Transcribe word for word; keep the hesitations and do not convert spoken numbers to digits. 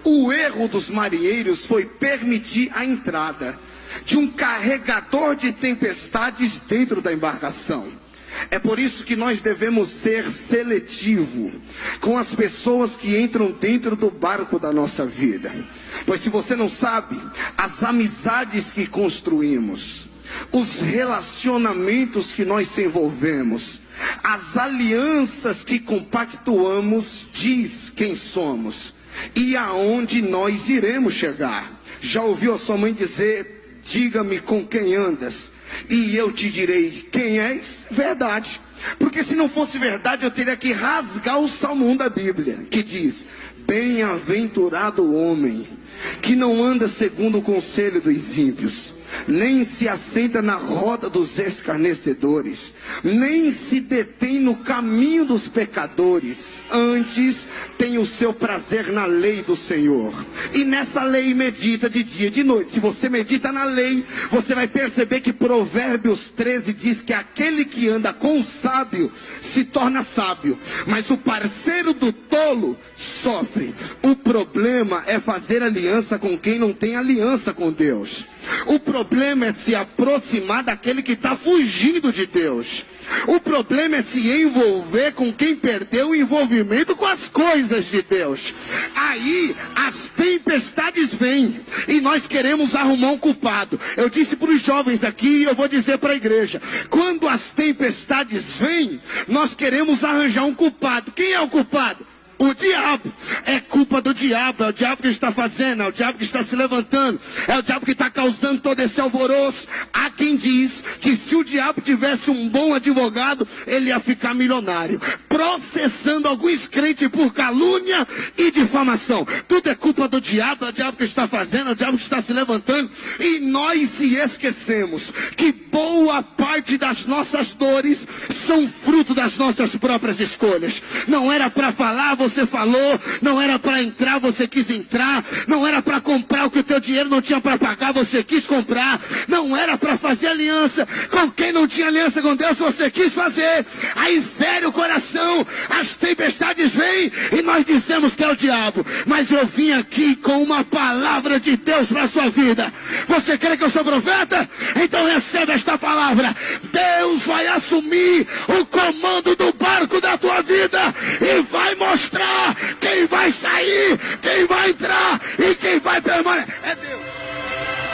O erro dos marinheiros foi permitir a entrada de um carregador de tempestades dentro da embarcação. É por isso que nós devemos ser seletivos com as pessoas que entram dentro do barco da nossa vida. Pois se você não sabe, as amizades que construímos, os relacionamentos que nós se envolvemos, as alianças que compactuamos, diz quem somos e aonde nós iremos chegar. Já ouviu a sua mãe dizer: diga-me com quem andas, e eu te direi quem és? Verdade. Porque se não fosse verdade, eu teria que rasgar o Salmo um da Bíblia, que diz: bem-aventurado o homem que não anda segundo o conselho dos ímpios, nem se assenta na roda dos escarnecedores, nem se detém no caminho dos pecadores. Antes tem o seu prazer na lei do Senhor, e nessa lei medita de dia e de noite. Se você medita na lei, você vai perceber que Provérbios treze diz que aquele que anda com o sábio se torna sábio, mas o parceiro do tolo sofre. O problema é fazer aliança com quem não tem aliança com Deus. O problema é se aproximar daquele que está fugindo de Deus. O problema é se envolver com quem perdeu o envolvimento com as coisas de Deus. Aí as tempestades vêm e nós queremos arrumar um culpado. Eu disse para os jovens aqui e eu vou dizer para a igreja: quando as tempestades vêm, nós queremos arranjar um culpado. Quem é o culpado? O diabo. É culpa do diabo. É o diabo que está fazendo, é o diabo que está se levantando, é o diabo que está causando todo esse alvoroço. Há quem diz que se o diabo tivesse um bom advogado, ele ia ficar milionário, processando alguns crentes por calúnia e difamação. Tudo é culpa do diabo. É o diabo que está fazendo, é o diabo que está se levantando. E nós se esquecemos que boa parte das nossas dores são fruto das nossas próprias escolhas. Não era para falar, você falou. Não era para entrar, você quis entrar. Não era para comprar o que o teu dinheiro não tinha para pagar, você quis comprar. Não era para fazer aliança com quem não tinha aliança com Deus, você quis fazer. Aí fere o coração, as tempestades vêm e nós dizemos que é o diabo. Mas eu vim aqui com uma palavra de Deus para a sua vida. Você crê que eu sou profeta? Então receba esta palavra. Deus vai assumir o comando do barco da tua vida e vai mostrar quem vai sair, quem vai entrar e quem vai permanecer. É Deus.